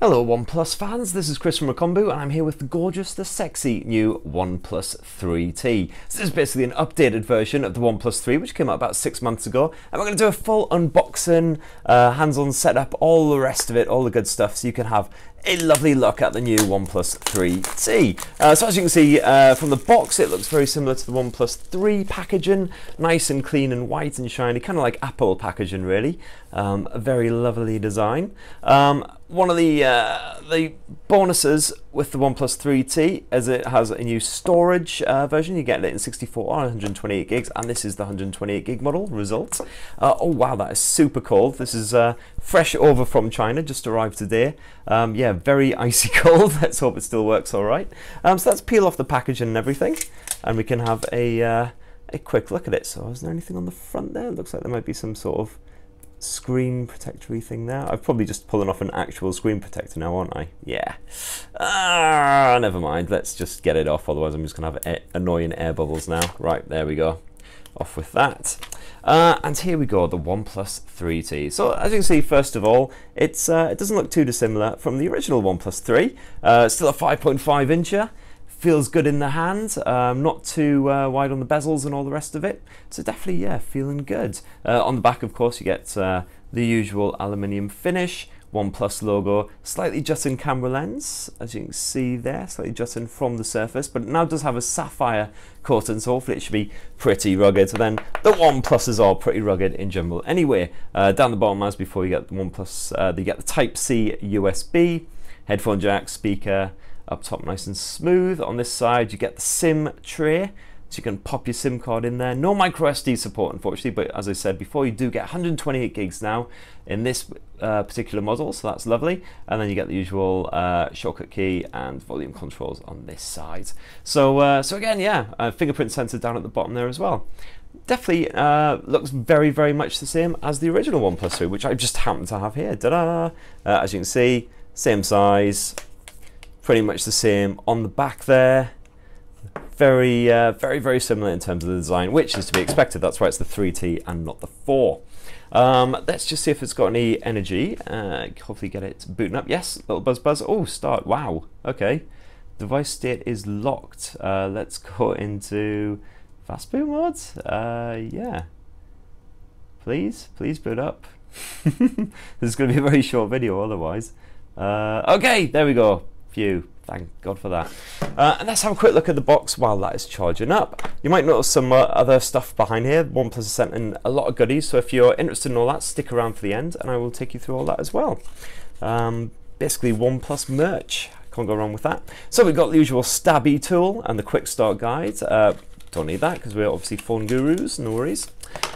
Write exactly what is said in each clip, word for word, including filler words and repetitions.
Hello OnePlus fans, this is Chris from Macombu and I'm here with the gorgeous, the sexy new OnePlus three T. So this is basically an updated version of the OnePlus three which came out about six months ago, and we're going to do a full unboxing, uh, hands-on setup, all the rest of it, all the good stuff, so you can have a lovely look at the new OnePlus three T. Uh, so as you can see uh, from the box, it looks very similar to the OnePlus three packaging, nice and clean and white and shiny, kind of like Apple packaging really. Um, a very lovely design. Um, one of the uh, the bonuses with the OnePlus three T is it has a new storage uh, version. You get it in sixty-four or one hundred twenty-eight gigs, and this is the one hundred twenty-eight gig model result. Uh, oh wow, that is super cold. This is uh, fresh over from China, just arrived today. Um, yeah, very icy cold. Let's hope it still works all right. Um, so let's peel off the packaging and everything, and we can have a uh, a quick look at it. So is there anything on the front there? It looks like there might be some sort of screen protectory thing there. I'm probably just pulling off an actual screen protector now, aren't I? Yeah. Ah, never mind. Let's just get it off. Otherwise, I'm just gonna have air, annoying air bubbles now. Right, there we go. Off with that. Uh, and here we go, the OnePlus three T. So as you can see, first of all, it's uh, it doesn't look too dissimilar from the original OnePlus three. Uh, still a five point five incher. Feels good in the hand, um, not too uh, wide on the bezels and all the rest of it. So definitely, yeah, feeling good. Uh, on the back, of course, you get uh, the usual aluminium finish, OnePlus logo, slightly jutting camera lens, as you can see there, slightly jutting from the surface, but it now does have a sapphire coating, so hopefully it should be pretty rugged. So then the OnePluses are pretty rugged in general. Anyway, uh, down the bottom, as before, you get the OnePlus, uh, you get the Type C U S B, headphone jack, speaker. Up top nice and smooth. On this side you get the SIM tray, so you can pop your SIM card in there. No micro S D support unfortunately, but as I said before, you do get one hundred twenty-eight gigs now in this uh, particular model, so that's lovely. And then you get the usual uh, shortcut key and volume controls on this side. So uh, so again, yeah, uh, fingerprint sensor down at the bottom there as well. Definitely uh, looks very very much the same as the original OnePlus three, which I just happen to have here. Ta-da! Uh, as you can see, same size. Pretty much the same on the back there. Very, uh, very, very similar in terms of the design, which is to be expected. That's why it's the three T and not the four. Um, let's just see if it's got any energy. Uh, hopefully get it booting up. Yes, little buzz buzz. Oh, start. Wow. Okay. Device state is locked. Uh, let's go into fast boot mode. Uh, yeah. Please, please boot up. This is going to be a very short video otherwise. Uh, okay, there we go. Phew, thank God for that. Uh, and let's have a quick look at the box while that is charging up. You might notice some uh, other stuff behind here. OnePlus has sent in a lot of goodies, so if you're interested in all that, stick around for the end and I will take you through all that as well. Um, basically OnePlus merch, can't go wrong with that. So we've got the usual stabby tool and the quick start guide. Uh, don't need that because we're obviously phone gurus, no worries.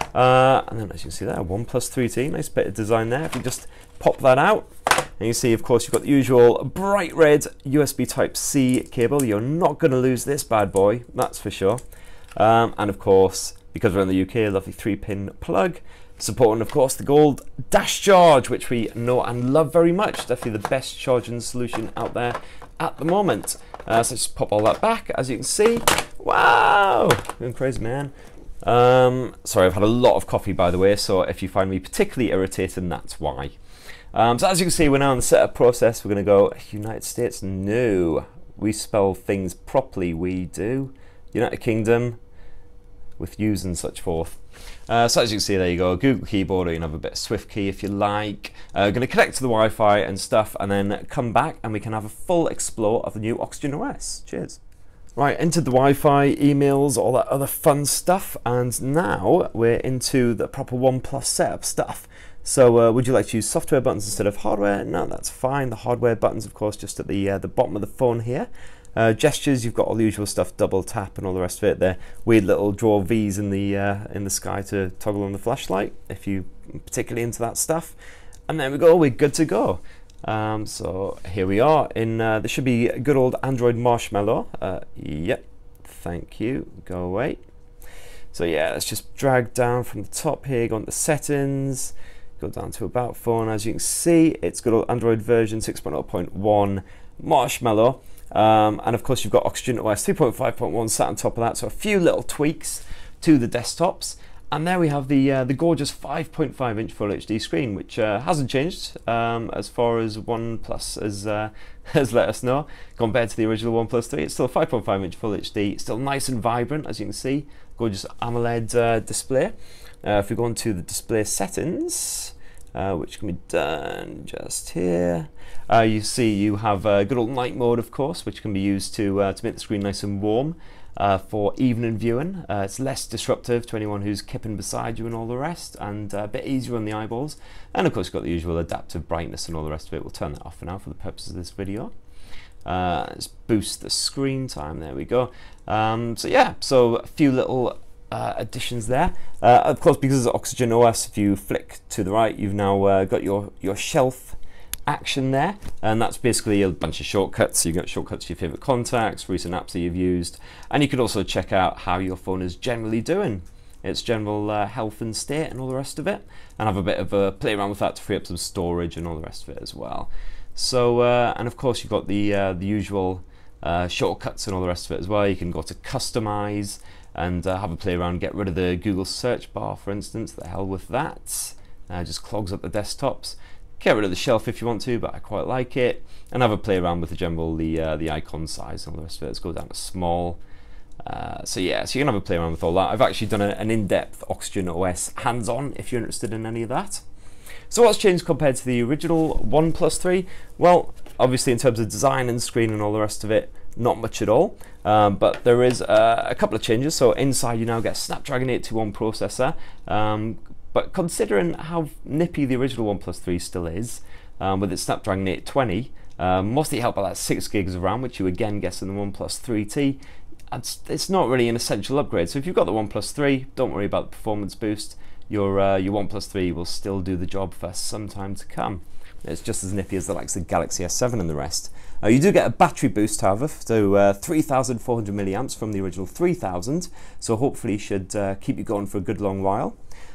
Uh, and then as you can see there, OnePlus three T, nice bit of design there. If you just pop that out, and you see, of course, you've got the usual bright red U S B Type C cable. You're not going to lose this bad boy, that's for sure. Um, and of course, because we're in the U K, a lovely three pin plug. Supporting, of course, the gold dash charge, which we know and love very much. Definitely the best charging solution out there at the moment. Uh, so just pop all that back, as you can see. Wow, going crazy, man. Um, sorry, I've had a lot of coffee, by the way, so if you find me particularly irritating, that's why. Um, so as you can see, we're now in the setup process. We're going to go United States. No, we spell things properly. We do. United Kingdom with U's and such forth. Uh, so as you can see, there you go. Google keyboard, or you can have a bit of Swift key if you like. Uh, going to connect to the Wi-Fi and stuff, and then come back, and we can have a full explore of the new Oxygen O S. Cheers. Right, entered the Wi-Fi, emails, all that other fun stuff, and now we're into the proper OnePlus setup stuff. So uh, would you like to use software buttons instead of hardware? No, that's fine. The hardware buttons, of course, just at the uh, the bottom of the phone here. Uh, gestures, you've got all the usual stuff, double tap and all the rest of it. There, weird little draw V's in the uh, in the sky to toggle on the flashlight if you particularly into that stuff. And there we go, we're good to go. Um, so here we are. In uh, there should be good old Android Marshmallow. Uh, yep, thank you. Go away. So yeah, let's just drag down from the top here. Go on to settings. Go down to About Phone. As you can see, it's got Android version six point oh point one Marshmallow. Um, and of course, you've got Oxygen O S three point five point one sat on top of that. So a few little tweaks to the desktops. and there we have the uh, the gorgeous five point five inch Full H D screen, which uh, hasn't changed um, as far as OnePlus has, uh, has let us know. Compared to the original OnePlus three, it's still five point five inch Full H D, still nice and vibrant, as you can see. Gorgeous AMOLED uh, display. Uh, if we go into the display settings, uh, which can be done just here, uh, you see you have a good old night mode, of course, which can be used to uh, to make the screen nice and warm. Uh, for evening viewing, uh, it's less disruptive to anyone who's kipping beside you and all the rest, and uh, a bit easier on the eyeballs. And of course, you've got the usual adaptive brightness and all the rest of it. We'll turn that off for now for the purposes of this video. Uh, let's boost the screen time. There we go. Um, so yeah, so a few little uh, additions there. Uh, of course, because it's Oxygen O S, if you flick to the right, you've now uh, got your your shelf action there, and that's basically a bunch of shortcuts. So you've got shortcuts to your favorite contacts, recent apps that you've used, and you can also check out how your phone is generally doing, its general uh, health and state and all the rest of it, and have a bit of a play around with that to free up some storage and all the rest of it as well. So uh, and of course you've got the uh, the usual uh, shortcuts and all the rest of it as well. You can go to customize and uh, have a play around, get rid of the Google search bar, for instance. The hell with that, uh, just clogs up the desktops. Get rid of the shelf if you want to, but I quite like it. And have a play around with the general, the uh, the icon size and all the rest of it. Let's go down to small. Uh, so yeah, so you can have a play around with all that. I've actually done a, an in-depth Oxygen O S hands-on if you're interested in any of that. So what's changed compared to the original OnePlus three? Well, obviously in terms of design and screen and all the rest of it, not much at all. Um, but there is uh, a couple of changes. So inside you now get a Snapdragon eight twenty-one processor. Um, But considering how nippy the original OnePlus three still is, um, with its Snapdragon eight twenty, um, mostly helped by that six gigs of RAM, which you again get in the OnePlus three T, it's, it's not really an essential upgrade. So if you've got the OnePlus three, don't worry about the performance boost. Your, uh, your OnePlus three will still do the job for some time to come. It's just as nippy as the likes of the Galaxy S seven and the rest. Uh, you do get a battery boost, however, to uh, three thousand four hundred milliamps from the original three thousand, so hopefully should uh, keep you going for a good long while.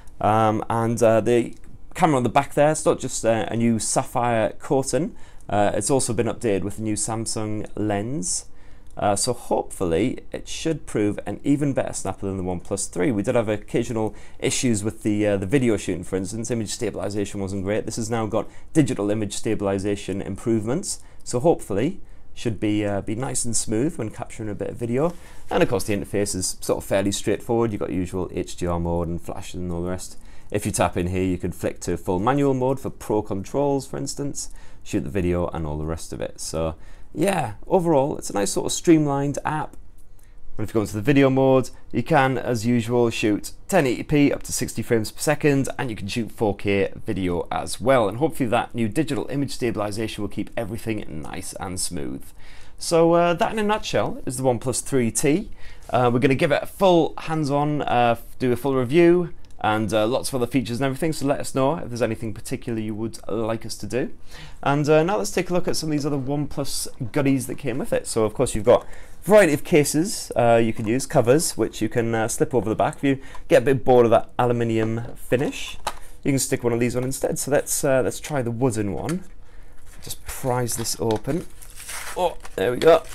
Um, and uh, the camera on the back there, it's not just uh, a new sapphire coating, uh, it's also been updated with a new Samsung lens. Uh, so hopefully it should prove an even better snapper than the OnePlus three. We did have occasional issues with the uh, the video shooting, for instance. Image stabilization wasn't great. This has now got digital image stabilization improvements, so hopefully should be uh, be nice and smooth when capturing a bit of video. And of course the interface is sort of fairly straightforward. You've got usual H D R mode and flashes and all the rest. If you tap in here, you can flick to full manual mode for pro controls, for instance, shoot the video and all the rest of it. So yeah, overall it's a nice sort of streamlined app. And if you go into the video mode, you can, as usual, shoot ten eighty p up to sixty frames per second, and you can shoot four K video as well. And hopefully that new digital image stabilization will keep everything nice and smooth. So uh, that in a nutshell is the OnePlus three T. Uh, we're going to give it a full hands-on, uh, do a full review, and uh, lots of other features and everything, so let us know if there's anything particular you would like us to do. And uh, now let's take a look at some of these other OnePlus goodies that came with it. So of course you've got a variety of cases uh, you can use, covers, which you can uh, slip over the back. If you get a bit bored of that aluminium finish, you can stick one of these on instead. So let's, uh, let's try the wooden one. Just prise this open. Oh, there we go.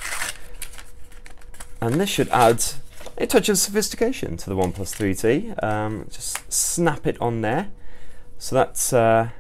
And this should add a touch of sophistication to the OnePlus three T. Um, just snap it on there. So that's uh,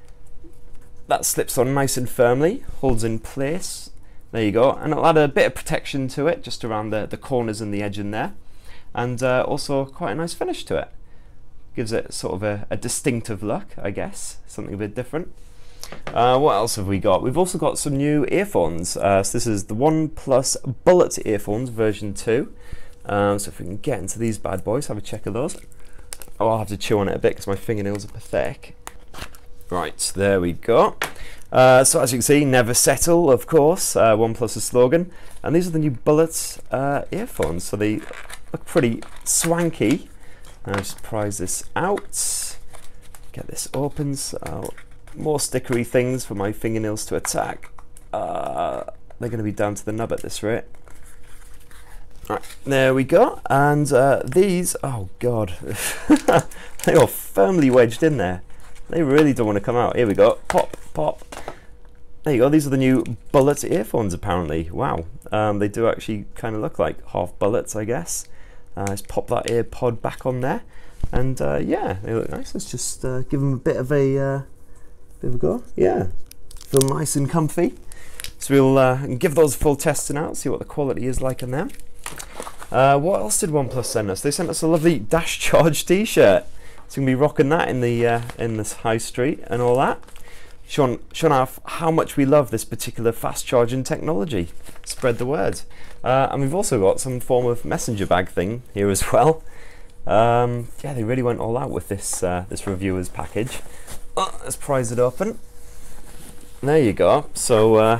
that slips on nice and firmly, holds in place. There you go, and it'll add a bit of protection to it, just around the, the corners and the edge in there. And uh, also quite a nice finish to it. Gives it sort of a, a distinctive look, I guess, something a bit different. Uh, what else have we got? We've also got some new earphones. Uh, so this is the OnePlus Bullet earphones version two. Um, so if we can get into these bad boys, have a check of those. Oh, I'll have to chew on it a bit because my fingernails are pathetic. Right, there we go. Uh, so as you can see, never settle, of course, uh, OnePlus's slogan. And these are the new Bullet uh, earphones. So they look pretty swanky. I'll just prise this out. Get this open. So more stickery things for my fingernails to attack. Uh, they're going to be down to the nub at this rate. Right, there we go. And uh, these, oh god, they are firmly wedged in there. They really don't want to come out. Here we go. Pop, pop. There you go. These are the new Bullet earphones, apparently. Wow. Um, they do actually kind of look like half bullets, I guess. Uh, let's pop that ear pod back on there. And uh, yeah, they look nice. Let's just uh, give them a bit of a uh, bit of a go. Yeah, feel nice and comfy. So we'll uh, give those a full testing out, see what the quality is like in them. Uh, what else did OnePlus send us? They sent us a lovely Dash Charge T-shirt. So we're gonna be rocking that in the uh, in this high street and all that. Showing, showing off how much we love this particular fast charging technology. Spread the word. Uh, and we've also got some form of messenger bag thing here as well. Um, yeah, they really went all out with this uh, this reviewer's package. Oh, let's prise it open. There you go. So uh,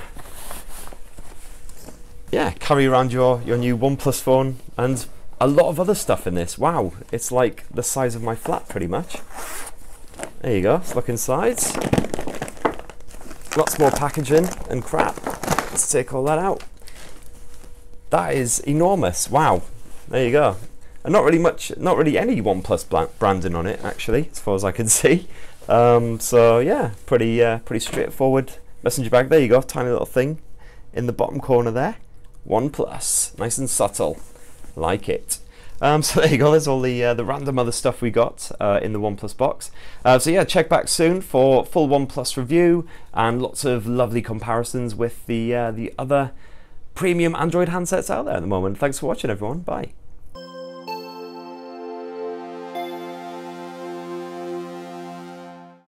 yeah, carry around your your new OnePlus phone and a lot of other stuff in this. Wow, it's like the size of my flat pretty much. There you go. Let's look inside. Lots more packaging and crap. Let's take all that out. That is enormous. Wow. There you go. And not really much, not really any OnePlus branding on it actually, as far as I can see. Um, so yeah, pretty uh, pretty straightforward messenger bag. There you go. Tiny little thing in the bottom corner there. OnePlus, nice and subtle. Like it. Um, so there you go, there's all the uh, the random other stuff we got uh, in the OnePlus box. Uh, so yeah, check back soon for full OnePlus review and lots of lovely comparisons with the uh, the other premium Android handsets out there at the moment. Thanks for watching everyone, bye.